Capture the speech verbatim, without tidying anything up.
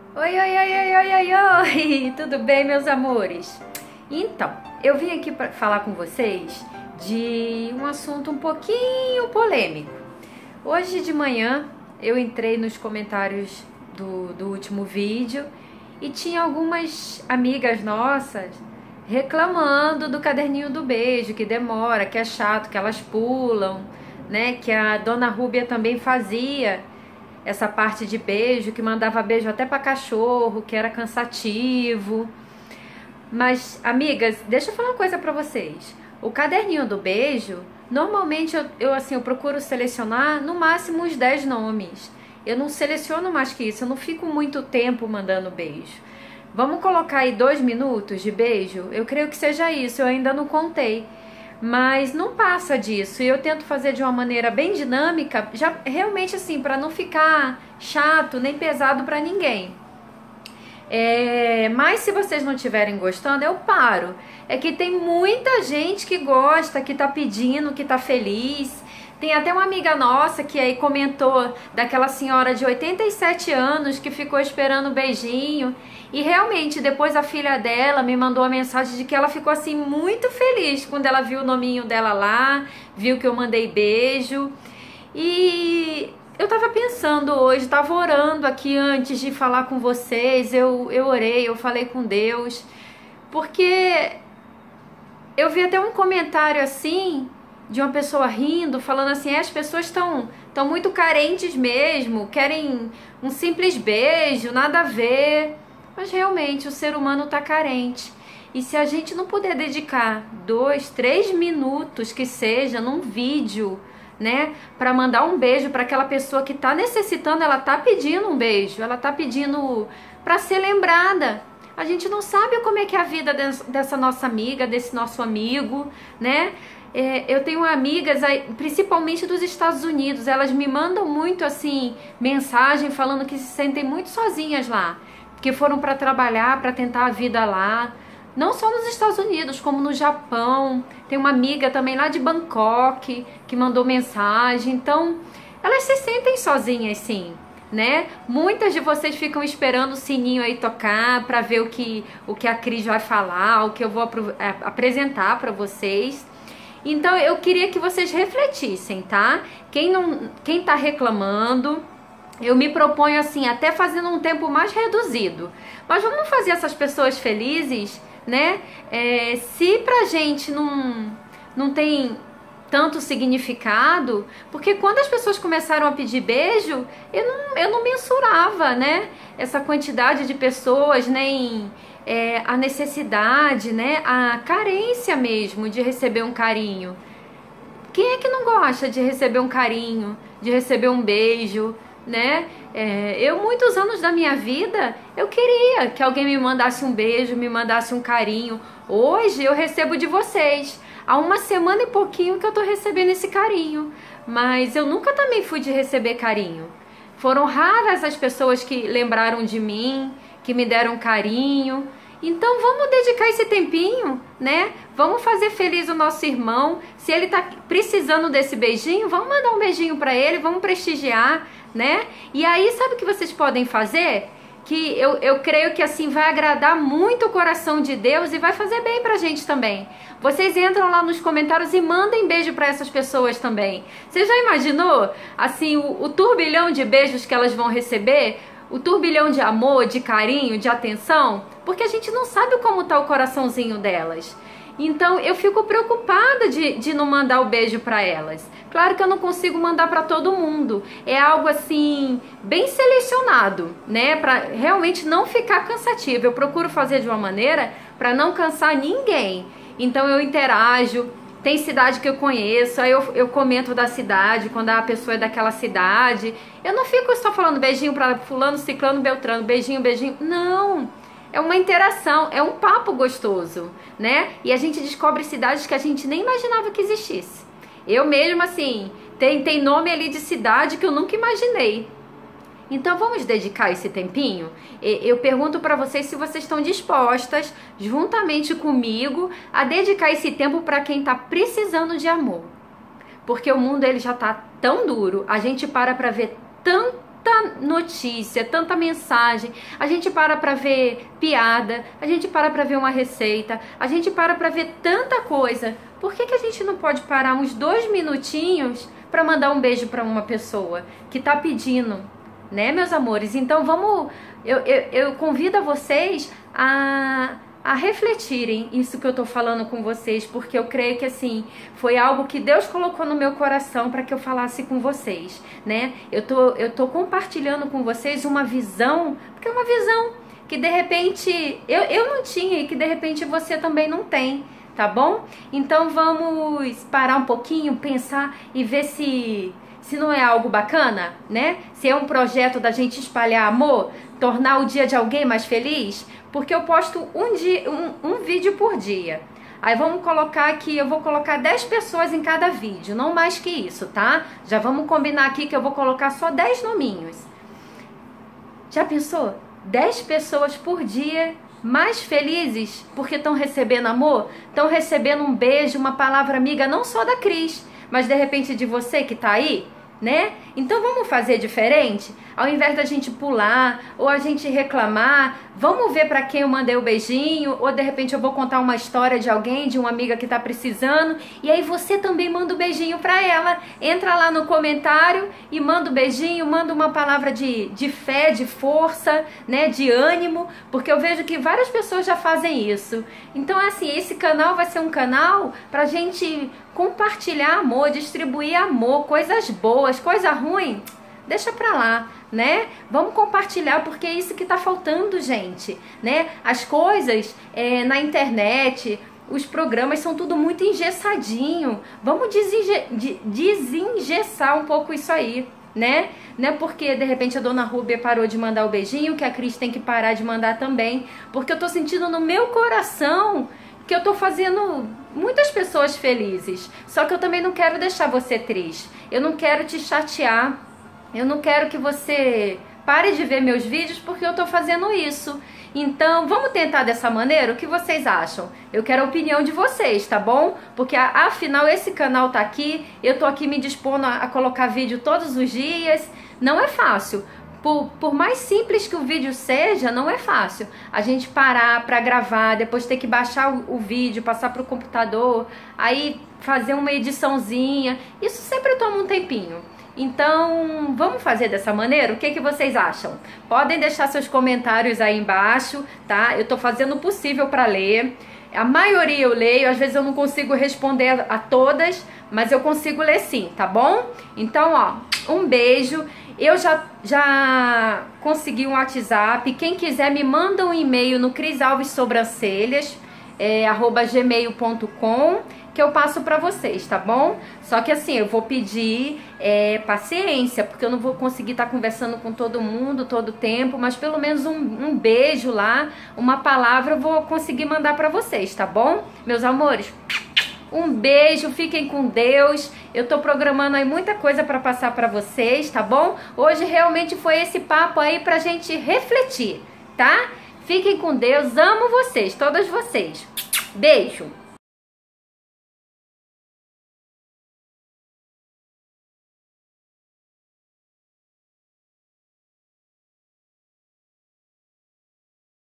Oi, oi, oi, oi, oi, oi, oi, tudo bem, meus amores? Então, eu vim aqui para falar com vocês de um assunto um pouquinho polêmico. Hoje de manhã eu entrei nos comentários do, do último vídeo e tinha algumas amigas nossas reclamando do caderninho do beijo, que demora, que é chato, que elas pulam, né? Que a dona Rúbia também fazia essa parte de beijo, que mandava beijo até para cachorro, que era cansativo. Mas, amigas, deixa eu falar uma coisa para vocês. O caderninho do beijo, normalmente eu, eu assim, eu procuro selecionar no máximo uns dez nomes. Eu não seleciono mais que isso, eu não fico muito tempo mandando beijo. Vamos colocar aí dois minutos de beijo? Eu creio que seja isso, eu ainda não contei. Mas não passa disso, e eu tento fazer de uma maneira bem dinâmica, já realmente assim, para não ficar chato nem pesado para ninguém. É, mas se vocês não estiverem gostando, eu paro. É que tem muita gente que gosta, que tá pedindo, que tá feliz. Tem até uma amiga nossa que aí comentou daquela senhora de oitenta e sete anos que ficou esperando um beijinho. E realmente depois a filha dela me mandou uma mensagem de que ela ficou assim muito feliz quando ela viu o nominho dela lá, viu que eu mandei beijo. E eu tava pensando hoje, tava orando aqui antes de falar com vocês, eu, eu orei, eu falei com Deus, porque eu vi até um comentário assim, de uma pessoa rindo, falando assim, é, as pessoas estão estão muito carentes mesmo, querem um simples beijo, nada a ver. Mas realmente o ser humano está carente. E se a gente não puder dedicar dois, três minutos que seja num vídeo, né, para mandar um beijo para aquela pessoa que está necessitando, ela está pedindo um beijo, ela está pedindo para ser lembrada. A gente não sabe como é que é a vida dessa nossa amiga, desse nosso amigo, né? É, eu tenho amigas, principalmente dos Estados Unidos, elas me mandam muito assim mensagem falando que se sentem muito sozinhas lá, que foram para trabalhar, para tentar a vida lá, não só nos Estados Unidos, como no Japão. Tem uma amiga também lá de Bangkok que mandou mensagem. Então, elas se sentem sozinhas, sim, né? Muitas de vocês ficam esperando o sininho aí tocar para ver o que, o que a Cris vai falar, o que eu vou ap apresentar para vocês. Então, eu queria que vocês refletissem, tá? Quem não, quem tá reclamando, eu me proponho assim, até fazendo um tempo mais reduzido. Mas vamos fazer essas pessoas felizes, né? É, se pra gente não, não tem tanto significado, porque quando as pessoas começaram a pedir beijo, eu não, eu não mensurava, né? Essa quantidade de pessoas, nem é, a necessidade, né? A carência mesmo de receber um carinho. Quem é que não gosta de receber um carinho, de receber um beijo, né? É, eu, muitos anos da minha vida, eu queria que alguém me mandasse um beijo, me mandasse um carinho. Hoje eu recebo de vocês. Há uma semana e pouquinho que eu tô recebendo esse carinho. Mas eu nunca também fui de receber carinho. Foram raras as pessoas que lembraram de mim, que me deram carinho. Então vamos dedicar esse tempinho, né? Vamos fazer feliz o nosso irmão. Se ele tá precisando desse beijinho, vamos mandar um beijinho pra ele, vamos prestigiar, né? E aí, sabe o que vocês podem fazer? Que eu, eu creio que assim vai agradar muito o coração de Deus e vai fazer bem pra gente também. Vocês entram lá nos comentários e mandem beijo pra essas pessoas também. Você já imaginou, assim, o, o turbilhão de beijos que elas vão receber? O turbilhão de amor, de carinho, de atenção? Porque a gente não sabe como tá o coraçãozinho delas. Então eu fico preocupada de, de não mandar o beijo para elas. Claro que eu não consigo mandar para todo mundo. É algo assim, bem selecionado, né? Para realmente não ficar cansativo. Eu procuro fazer de uma maneira para não cansar ninguém. Então eu interajo. Tem cidade que eu conheço, aí eu, eu comento da cidade, quando a pessoa é daquela cidade. Eu não fico só falando beijinho para fulano, ciclano, beltrano, beijinho, beijinho. Não! É uma interação, é um papo gostoso, né? E a gente descobre cidades que a gente nem imaginava que existisse. Eu mesmo, assim, tem, tem nome ali de cidade que eu nunca imaginei. Então vamos dedicar esse tempinho? Eu pergunto para vocês se vocês estão dispostas, juntamente comigo, a dedicar esse tempo para quem está precisando de amor. Porque o mundo ele já está tão duro, a gente para para ver tão, notícia, tanta mensagem, a gente para pra ver piada, a gente para pra ver uma receita, a gente para pra ver tanta coisa. Por que que a gente não pode parar uns dois minutinhos para mandar um beijo para uma pessoa que tá pedindo, né, meus amores? Então vamos, eu, eu, eu convido a vocês a a refletirem isso que eu tô falando com vocês, porque eu creio que assim, foi algo que Deus colocou no meu coração para que eu falasse com vocês, né? Eu tô, eu tô compartilhando com vocês uma visão, porque é uma visão que de repente eu, eu não tinha e que de repente você também não tem, tá bom? Então vamos parar um pouquinho, pensar e ver se... se não é algo bacana, né? Se é um projeto da gente espalhar amor, tornar o dia de alguém mais feliz, porque eu posto um, dia, um, um vídeo por dia. Aí vamos colocar aqui, eu vou colocar dez pessoas em cada vídeo, não mais que isso, tá? Já vamos combinar aqui que eu vou colocar só dez nominhos. Já pensou? dez pessoas por dia mais felizes porque estão recebendo amor, estão recebendo um beijo, uma palavra amiga, não só da Cris, mas de repente de você que tá aí, né? Então vamos fazer diferente? Ao invés da gente pular ou a gente reclamar, vamos ver para quem eu mandei o beijinho, ou de repente eu vou contar uma história de alguém, de uma amiga que tá precisando, e aí você também manda o um beijinho para ela. Entra lá no comentário e manda o um beijinho, manda uma palavra de, de fé, de força, né, de ânimo, porque eu vejo que várias pessoas já fazem isso. Então assim, esse canal vai ser um canal pra gente compartilhar amor, distribuir amor, coisas boas, coisa ruim, deixa pra lá, né? Vamos compartilhar, porque é isso que tá faltando, gente, né? As coisas é, na internet, os programas são tudo muito engessadinho. Vamos desinge desengessar um pouco isso aí, né? Não é porque de repente a dona Rúbia parou de mandar o beijinho que a Cris tem que parar de mandar também, porque eu tô sentindo no meu coração que eu tô fazendo muitas pessoas felizes. Só que eu também não quero deixar você triste. Eu não quero te chatear. Eu não quero que você pare de ver meus vídeos porque eu tô fazendo isso. Então, vamos tentar dessa maneira? O que vocês acham? Eu quero a opinião de vocês, tá bom? Porque, afinal, esse canal tá aqui. Eu tô aqui me dispondo a, a colocar vídeo todos os dias. Não é fácil. Por, por mais simples que o vídeo seja, não é fácil. A gente parar pra gravar, depois ter que baixar o, o vídeo, passar pro computador, aí fazer uma ediçãozinha. Isso sempre toma um tempinho. Então, vamos fazer dessa maneira? O que que vocês acham? Podem deixar seus comentários aí embaixo, tá? Eu tô fazendo o possível pra ler. A maioria eu leio, às vezes eu não consigo responder a todas, mas eu consigo ler sim, tá bom? Então, ó, um beijo. Eu já, já consegui um WhatsApp. Quem quiser me manda um e-mail no crisalvessobrancelhas, é, arroba gmail ponto com, que eu passo pra vocês, tá bom? Só que assim, eu vou pedir é, paciência, porque eu não vou conseguir estar conversando com todo mundo todo o tempo, mas pelo menos um, um beijo lá, uma palavra eu vou conseguir mandar pra vocês, tá bom? Meus amores, um beijo, fiquem com Deus. Eu tô programando aí muita coisa pra passar pra vocês, tá bom? Hoje realmente foi esse papo aí pra gente refletir, tá? Fiquem com Deus, amo vocês, todas vocês. Beijo!